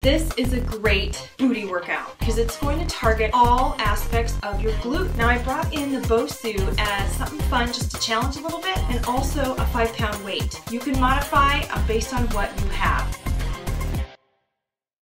This is a great booty workout because it's going to target all aspects of your glute. Now I brought in the Bosu as something fun just to challenge a little bit, and also a 5-pound weight. You can modify based on what you have.